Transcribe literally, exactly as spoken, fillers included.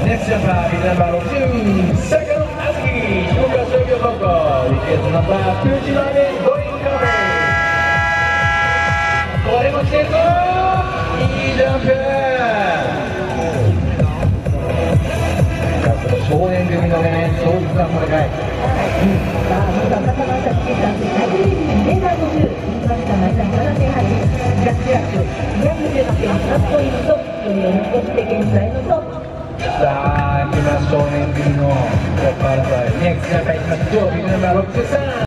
Next jumper, big number two, second Azuki, Shibuya Shogyo Koko, ticket number twenty-nine, going cover. これも来てるぞ、いいジャンプ。少年組のね、壮絶な戦い。 さあ、まずは肩の下にさんぜんひゃくにじゅうに、メーターごじゅう、一番下マイナスななてんはち、ジャックラック、にひゃくじゅうはちてんはちポイント、距離を残して現在のトップ。 さあ、来ます少年組のトップ争い。ネクストジャンパーいきます。上、ビッグナンバーろくじゅうさん。